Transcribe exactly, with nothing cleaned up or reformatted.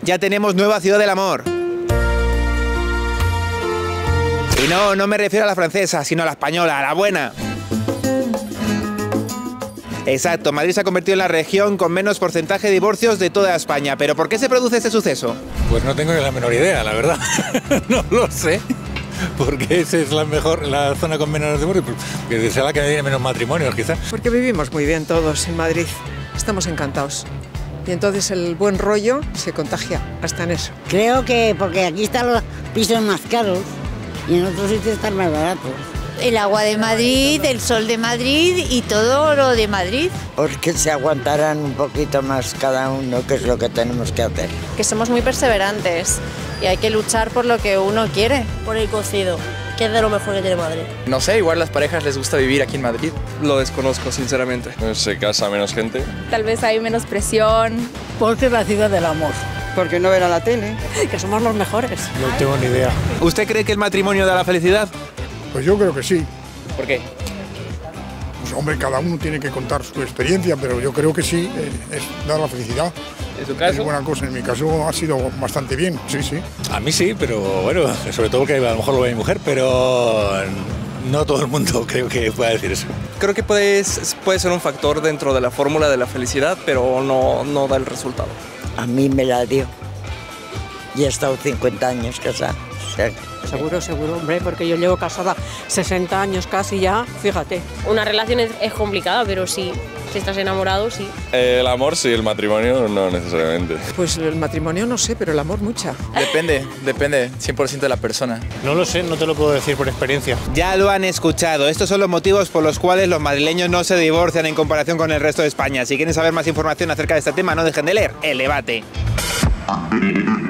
Ya tenemos nueva ciudad del amor. Y no, no me refiero a la francesa, sino a la española, a la buena. Exacto, Madrid se ha convertido en la región con menos porcentaje de divorcios de toda España. ¿Pero por qué se produce este suceso? Pues no tengo ni la menor idea, la verdad. No lo sé. Porque esa es la mejor, la zona con menos divorcios, que sea la que tiene menos matrimonios, quizás. Porque vivimos muy bien todos en Madrid. Estamos encantados. Y entonces el buen rollo se contagia hasta en eso. Creo que porque aquí están los pisos más caros y en otros sitios están más baratos. El agua de Madrid, el sol de Madrid y todo lo de Madrid. Porque se aguantarán un poquito más cada uno, que es lo que tenemos que hacer. Que somos muy perseverantes y hay que luchar por lo que uno quiere. Por el cocido, que es de lo mejor que tiene Madrid. No sé, igual a las parejas les gusta vivir aquí en Madrid. Lo desconozco, sinceramente. Se casa menos gente. Tal vez hay menos presión. Porque es la ciudad del amor. Porque no ven a la tele. Que somos los mejores. No tengo ni idea. ¿Usted cree que el matrimonio da la felicidad? Pues yo creo que sí. ¿Por qué? Pues hombre, cada uno tiene que contar su experiencia, pero yo creo que sí, eh, es dar la felicidad. ¿En su caso? Es buena cosa, en mi caso ha sido bastante bien, sí, sí. A mí sí, pero bueno, sobre todo porque a lo mejor lo ve mi mujer, pero no todo el mundo creo que pueda decir eso. Creo que puede, puede ser un factor dentro de la fórmula de la felicidad, pero no, no da el resultado. A mí me la dio. Y he estado cincuenta años casada. O sea, Seguro, seguro, hombre, porque yo llevo casada sesenta años casi ya, fíjate. Una relación es, es complicada, pero sí, si estás enamorado, sí. El amor sí, el matrimonio no necesariamente. Pues el matrimonio no sé, pero el amor mucha. Depende, depende, cien por ciento de la persona. No lo sé, no te lo puedo decir por experiencia. Ya lo han escuchado. Estos son los motivos por los cuales los madrileños no se divorcian en comparación con el resto de España. Si quieren saber más información acerca de este tema, no dejen de leer El Debate.